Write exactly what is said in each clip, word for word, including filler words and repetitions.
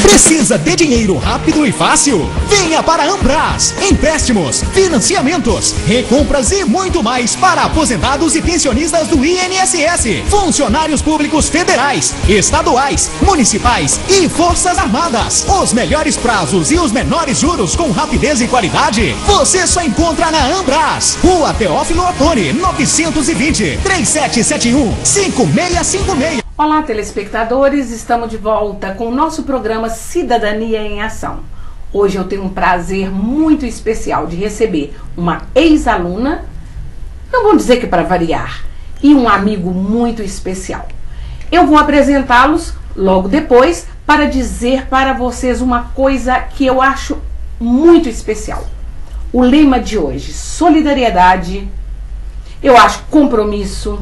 Precisa de dinheiro rápido e fácil? Venha para a Ambras. Empréstimos, financiamentos, recompras e muito mais para aposentados e pensionistas do I N S S, funcionários públicos federais, estaduais, municipais e Forças Armadas. Os melhores prazos e os menores juros com rapidez e qualidade você só encontra na Ambras. Rua Teófilo Otoni, novecentos e vinte, três sete sete um, cinco seis cinco seis. Olá, telespectadores, estamos de volta com o nosso programa Cidadania em Ação. Hoje eu tenho um prazer muito especial de receber uma ex-aluna, não vou dizer que para variar, e um amigo muito especial. Eu vou apresentá-los logo depois para dizer para vocês uma coisa que eu acho muito especial. O lema de hoje, solidariedade, eu acho compromisso,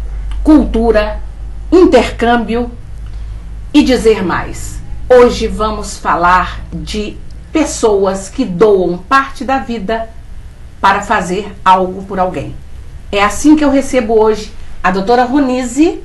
cultura, intercâmbio e dizer mais. Hoje vamos falar de pessoas que doam parte da vida para fazer algo por alguém. É assim que eu recebo hoje a doutora Ronise,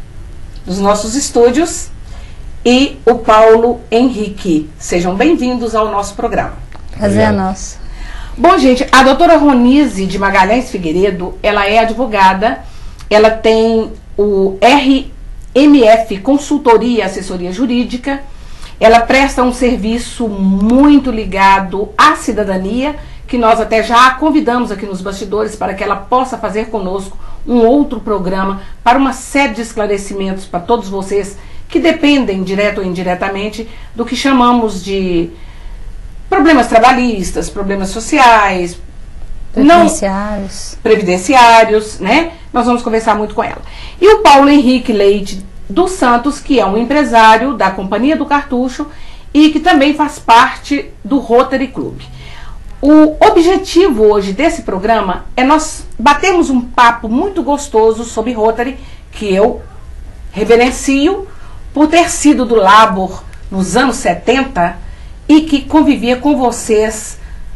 dos nossos estúdios, e o Paulo Henrique. Sejam bem-vindos ao nosso programa. Prazer é nosso. Bom, gente, a doutora Ronise de Magalhães Figueiredo, ela é advogada, ela tem o R M F Consultoria e Assessoria Jurídica. Ela presta um serviço muito ligado à cidadania, que nós até já a convidamos aqui nos bastidores para que ela possa fazer conosco um outro programa para uma série de esclarecimentos para todos vocês que dependem, direto ou indiretamente, do que chamamos de problemas trabalhistas, problemas sociais, Previdenciários. Não, previdenciários, né? Nós vamos conversar muito com ela. E o Paulo Henrique Leite dos Santos, que é um empresário da Companhia do Cartucho e que também faz parte do Rotary Club. O objetivo hoje desse programa é nós batermos um papo muito gostoso sobre Rotary, que eu reverencio por ter sido do Labor nos anos setenta e que convivia com vocês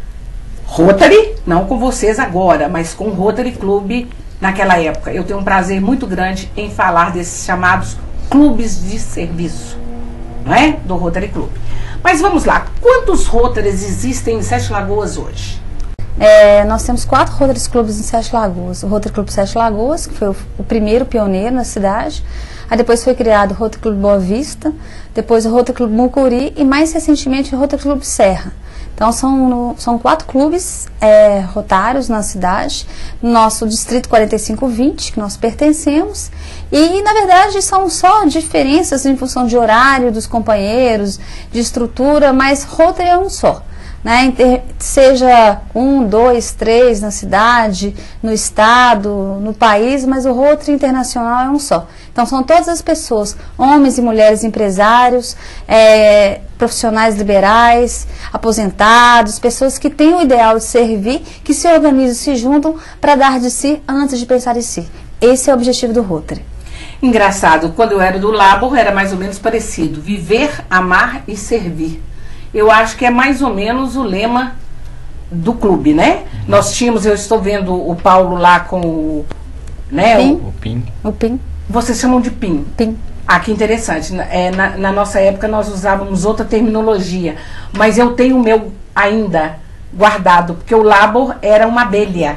Rotary, não com vocês agora, mas com o Rotary Club naquela época. Eu tenho um prazer muito grande em falar desses chamados clubes de serviço, não é? Do Rotary Club. Mas vamos lá, quantos Rotarys existem em Sete Lagoas hoje? É, nós temos quatro Rotary Clubes em Sete Lagoas. O Rotary Club Sete Lagoas, que foi o, o primeiro pioneiro na cidade. Aí depois foi criado o Rotary Club Boa Vista, depois o Rotary Club Mucuri e mais recentemente o Rotary Club Serra. Então são, são quatro clubes é, rotários na cidade, no nosso distrito quarenta e cinco vinte, que nós pertencemos, e na verdade são só diferenças em função de horário dos companheiros, de estrutura, mas Rotary é um só. Né, seja um, dois, três na cidade, no estado, no país, mas o Rotary Internacional é um só. Então são todas as pessoas, homens e mulheres empresários, é, profissionais liberais, aposentados, pessoas que têm o ideal de servir, que se organizam, se juntam para dar de si antes de pensar em si. Esse é o objetivo do Rotary. Engraçado, quando eu era do Labor era mais ou menos parecido, viver, amar e servir. Eu acho que é mais ou menos o lema do clube, né? Nós tínhamos, eu estou vendo o Paulo lá com o... Né, Pim. o, o PIN. O PIN. Vocês chamam de PIN? PIN. Ah, que interessante. É, na, na nossa época nós usávamos outra terminologia, mas eu tenho o meu ainda guardado, porque o Labor era uma abelha.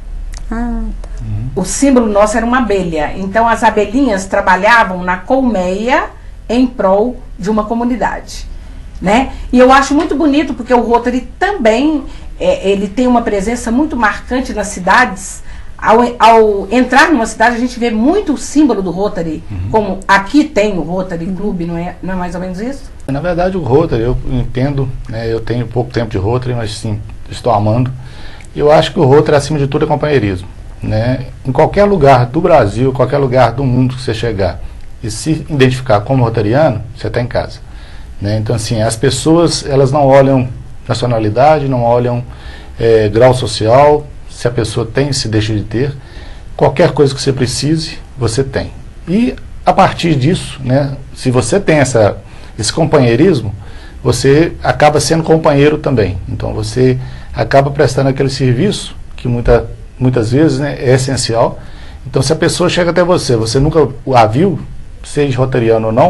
Ah, tá. O símbolo nosso era uma abelha. Então as abelhinhas trabalhavam na colmeia em prol de uma comunidade. Né? E eu acho muito bonito porque o Rotary também é, ele tem uma presença muito marcante nas cidades. Ao, ao entrar numa cidade a gente vê muito o símbolo do Rotary, uhum. Como aqui tem o Rotary Club, não é, não é mais ou menos isso? Na verdade o Rotary, eu entendo, né, eu tenho pouco tempo de Rotary, mas sim, estou amando. Eu acho que o Rotary acima de tudo é companheirismo, né? Em qualquer lugar do Brasil, qualquer lugar do mundo que você chegar e se identificar como rotariano, você está em casa. Né? Então, assim, as pessoas, elas não olham nacionalidade, não olham é, grau social, se a pessoa tem, se deixa de ter. Qualquer coisa que você precise, você tem. E, a partir disso, né, se você tem essa, esse companheirismo, você acaba sendo companheiro também. Então, você acaba prestando aquele serviço que muita, muitas vezes, né, é essencial. Então, se a pessoa chega até você, você nunca a viu, seja rotariano ou não,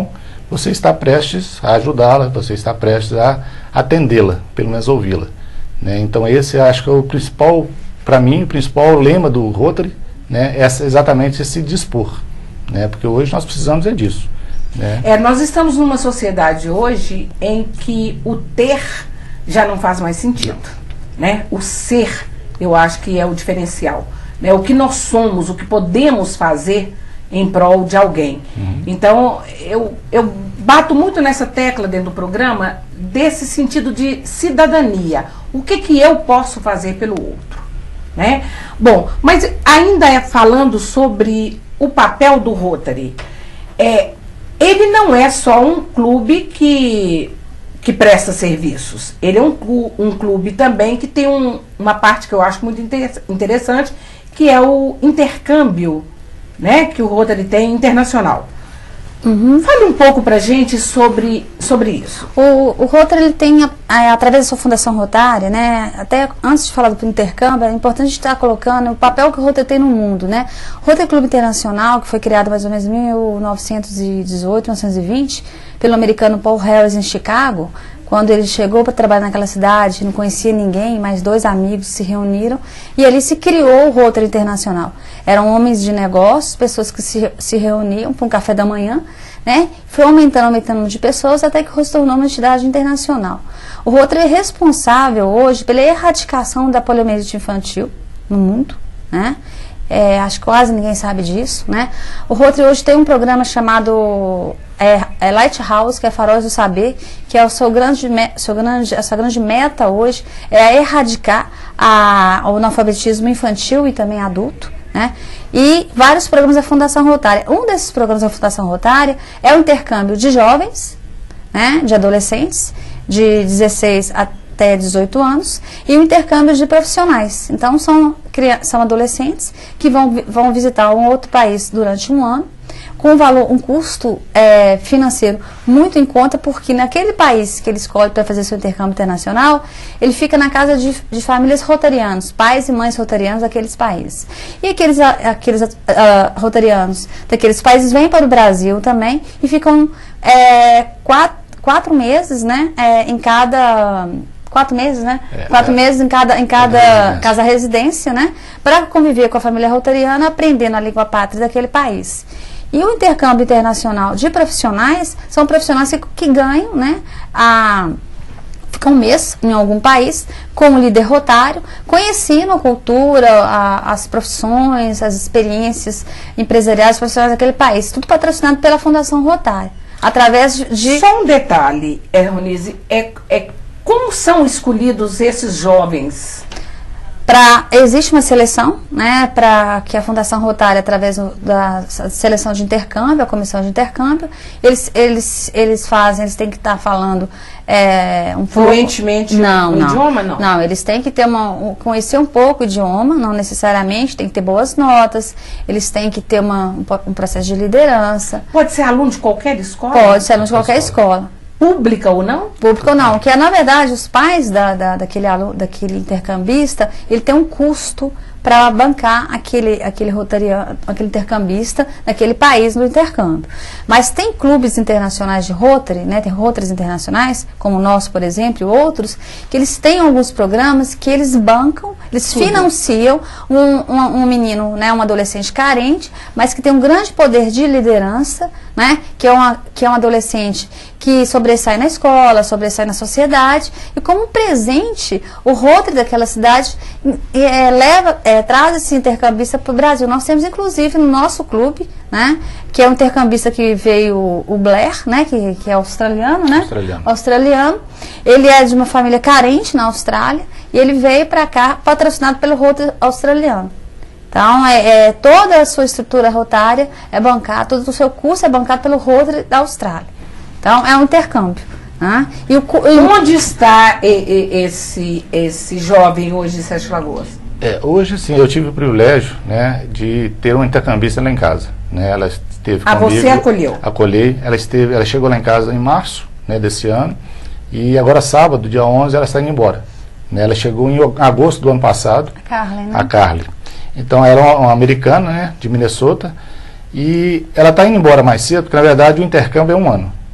você está prestes a ajudá-la, você está prestes a atendê-la, pelo menos ouvi-la. Né? Então esse acho que é o principal, para mim, o principal lema do Rotary, né? É exatamente esse dispor. Né? Porque hoje nós precisamos é disso. Né? É, nós estamos numa sociedade hoje em que o ter já não faz mais sentido. Né? O ser, eu acho que é o diferencial. Né? O que nós somos, o que podemos fazer em prol de alguém. Uhum. Então, eu, eu bato muito nessa tecla dentro do programa, desse sentido de cidadania. O que, que eu posso fazer pelo outro? Né? Bom, mas ainda é falando sobre o papel do Rotary. É, ele não é só um clube que, que presta serviços. Ele é um, um clube também que tem um, uma parte que eu acho muito interessante, que é o intercâmbio, né, que o Rotary tem internacional. Uhum. Fale um pouco pra gente sobre, sobre isso. O, o Rotary ele tem, a, através da sua Fundação Rotária, né, até antes de falar do intercâmbio, é importante estar colocando o papel que o Rotary tem no mundo. Né? O Rotary Clube Internacional, que foi criado mais ou menos em mil novecentos e dezoito, mil novecentos e vinte, pelo americano Paul Harris em Chicago, quando ele chegou para trabalhar naquela cidade, não conhecia ninguém, mas dois amigos se reuniram e ali se criou o Rotary Internacional. Eram homens de negócios, pessoas que se, se reuniam para um café da manhã, né? Foi aumentando, aumentando o número de pessoas até que se tornou uma entidade internacional. O Rotary é responsável hoje pela erradicação da poliomielite infantil no mundo, né? É, acho que quase ninguém sabe disso, né? O Rotary hoje tem um programa chamado é, é Lighthouse, que é Faróis do Saber, que é o seu grande, seu grande, a sua grande meta hoje é erradicar a, o analfabetismo infantil e também adulto, né? E vários programas da Fundação Rotária. Um desses programas da Fundação Rotária é o intercâmbio de jovens, né, de adolescentes, de dezesseis até dezoito anos, e o intercâmbio de profissionais. Então, são, são adolescentes que vão, vão visitar um outro país durante um ano, com um valor, um custo é, financeiro muito em conta, porque naquele país que ele escolhe para fazer seu intercâmbio internacional, ele fica na casa de, de famílias rotarianos, pais e mães rotarianos daqueles países. E aqueles, aqueles uh, rotarianos daqueles países vêm para o Brasil também e ficam é, quatro, quatro meses, né, é, em cada... Quatro meses, né? É, Quatro é. meses em cada, em cada é casa residência, né? Para conviver com a família rotariana, aprendendo a língua pátria daquele país. E o intercâmbio internacional de profissionais são profissionais que, que ganham, né? A, ficam um mês em algum país como líder rotário, conhecendo a cultura, a, as profissões, as experiências empresariais profissionais daquele país. Tudo patrocinado pela Fundação Rotária. Através de... Só um detalhe, é, Ronise, é... é como são escolhidos esses jovens? Pra, existe uma seleção, né, para que a Fundação Rotária, através da seleção de intercâmbio, a comissão de intercâmbio, eles, eles, eles fazem, eles têm que estar tá falando é, um fluentemente não, o não, idioma, não? Não, eles têm que ter uma, um, conhecer um pouco o idioma, não necessariamente, tem que ter boas notas, eles têm que ter uma, um, um processo de liderança. Pode ser aluno de qualquer escola? Pode ser aluno de qualquer escola. Pública ou não? Pública ou não, que é, na verdade, os pais da, da, daquele, aluno, daquele intercambista, ele tem um custo para bancar aquele, aquele, rotariano, aquele intercambista naquele país no intercâmbio. Mas tem clubes internacionais de Rotary, né, tem Rotarys internacionais, como o nosso, por exemplo, e outros, que eles têm alguns programas que eles bancam, eles Tudo. financiam um, um, um menino, né, um adolescente carente, mas que tem um grande poder de liderança, né, que, é uma, que é um adolescente que sobressai na escola, sobressai na sociedade, e como presente, o Rotary daquela cidade é, leva, é, traz esse intercambista para o Brasil. Nós temos, inclusive, no nosso clube, né, que é um intercambista que veio, o Blair, né, que, que é australiano, né, australiano. australiano. Ele é de uma família carente na Austrália, e ele veio para cá patrocinado pelo Rotary australiano. Então, é, é, toda a sua estrutura rotária é bancada, todo o seu curso é bancado pelo Rotary da Austrália. Então, é um intercâmbio. Né? E o, e onde está e, e, esse, esse jovem hoje de Sete Lagoas? É, hoje, sim, eu tive o privilégio, né, de ter uma intercambista lá em casa. Né? Ela esteve ah, comigo. Você acolheu? Acolhei. Ela, esteve, ela chegou lá em casa em março, né, desse ano. E agora, sábado, dia onze, ela está indo embora. Né? Ela chegou em agosto do ano passado. A Carly, né? A Carly. Então, ela é uma, uma americana, né, de Minnesota. E ela está indo embora mais cedo, porque, na verdade, o intercâmbio é um ano.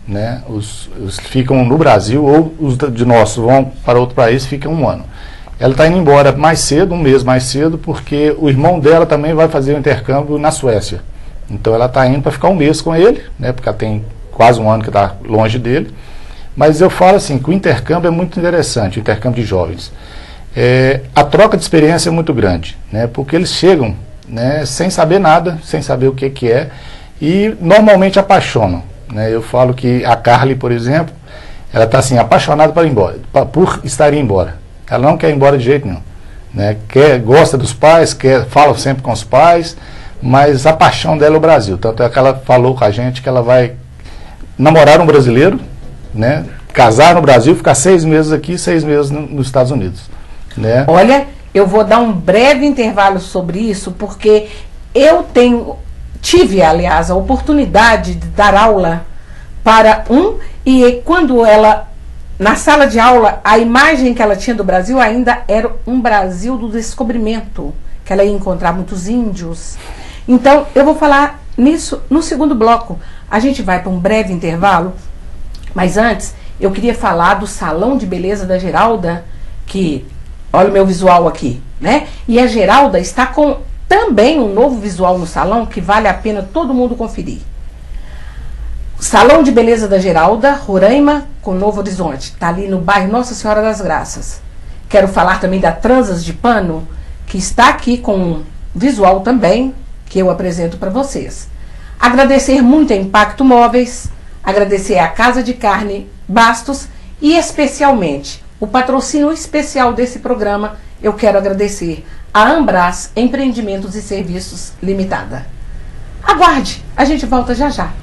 né? Os, os que ficam no Brasil ou os de nossos vão para outro país ficam um ano. Ela está indo embora mais cedo, um mês mais cedo, porque o irmão dela também vai fazer o intercâmbio na Suécia. Então ela está indo para ficar um mês com ele, né? Porque ela tem quase um ano que está longe dele. Mas eu falo assim, que o intercâmbio é muito interessante, o intercâmbio de jovens. É, a troca de experiência é muito grande, né? Porque eles chegam, né, sem saber nada, sem saber o que, que é, e normalmente apaixonam, né? Eu falo que a Carly, por exemplo, ela está assim, apaixonada por ir embora, pra, por estar indo embora. Ela não quer ir embora de jeito nenhum, né? Quer, gosta dos pais, quer, fala sempre com os pais, mas a paixão dela é o Brasil. Tanto é que ela falou com a gente que ela vai namorar um brasileiro, né? Casar no Brasil, ficar seis meses aqui, seis meses no, nos Estados Unidos, né? Olha, eu vou dar um breve intervalo sobre isso, porque eu tenho, tive, aliás, a oportunidade de dar aula para um, e quando ela, na sala de aula, a imagem que ela tinha do Brasil ainda era um Brasil do descobrimento, que ela ia encontrar muitos índios. Então, eu vou falar nisso no segundo bloco. A gente vai para um breve intervalo, mas antes, eu queria falar do Salão de Beleza da Geralda, que, olha o meu visual aqui, né? E a Geralda está com também um novo visual no salão, que vale a pena todo mundo conferir. Salão de Beleza da Geralda, Roraima, com Novo Horizonte. Está ali no bairro Nossa Senhora das Graças. Quero falar também da Transas de Pano, que está aqui com um visual também, que eu apresento para vocês. Agradecer muito a Impacto Móveis, agradecer a Casa de Carne Bastos e especialmente o patrocínio especial desse programa, eu quero agradecer a Ambras Empreendimentos e Serviços Limitada. Aguarde, a gente volta já já.